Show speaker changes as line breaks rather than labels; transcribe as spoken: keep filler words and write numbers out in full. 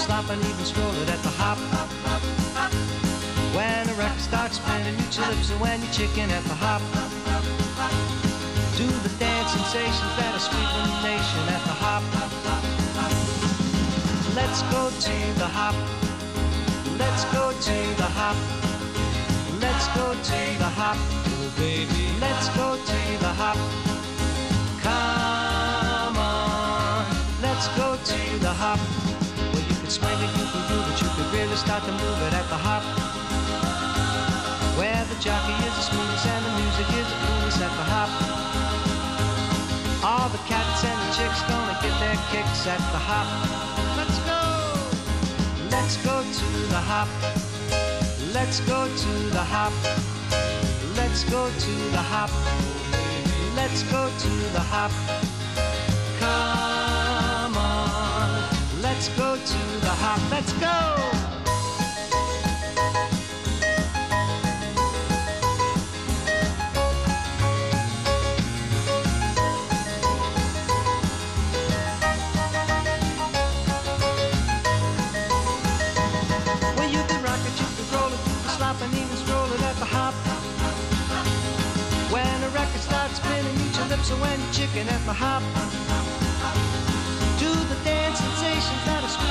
slop and even stroll it at the hop. When a record starts spinning, mute your lips, and when you're chicken at the hop. Do the dance sensations that are sweeping the nation at the hop. Let's go to the hop. Let's go to the hop. Let's go to the hop. Oh baby, let's go to the hop. Come on, let's go to the hop. Well, you can swing it, you can groove it, you can really start to move it at the hop. Where the jockey is the smoothest and the music is the coolest at the hop. All the cats and the chicks gonna get their kicks at the hop. Let's go! Let's go to the hop. Let's go to the hop. Let's go to the hop. Let's go to the hop. Come on. Let's go to the hop. Let's go! And even stroll it at the hop. When a record starts spinning, eat your lips, and when you're chicken at the hop. Do the dance sensations that are sweet